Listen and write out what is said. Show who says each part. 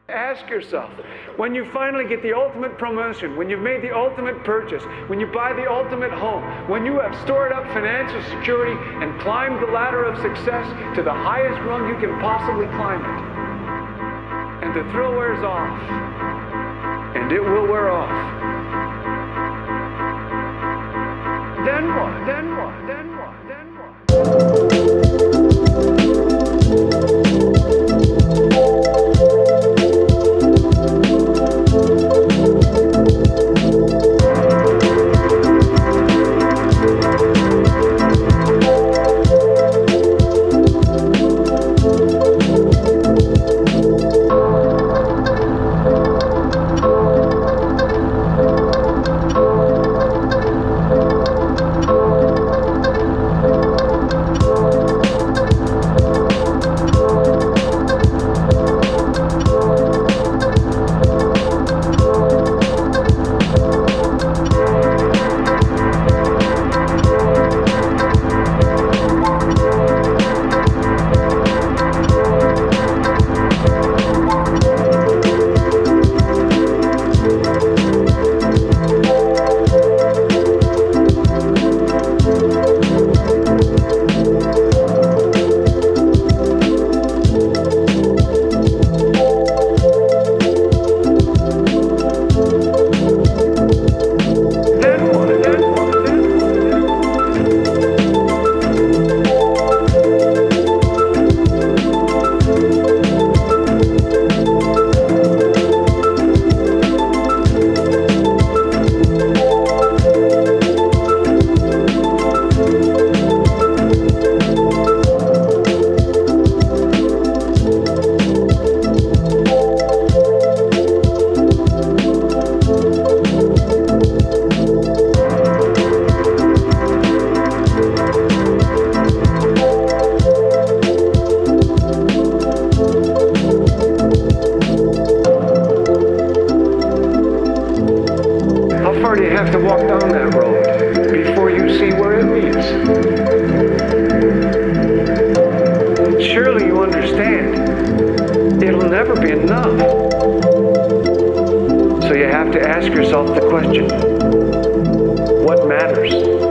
Speaker 1: Ask yourself, when you finally get the ultimate promotion, when you've made the ultimate purchase, when you buy the ultimate home, when you have stored up financial security and climbed the ladder of success to the highest rung you can possibly climb it, and the thrill wears off, and it will wear off, then what? Then what? Then what? Then what? How far do you have to walk down that road before you see where it leads? Surely you understand, it'll never be enough. So you have to ask yourself the question, what matters?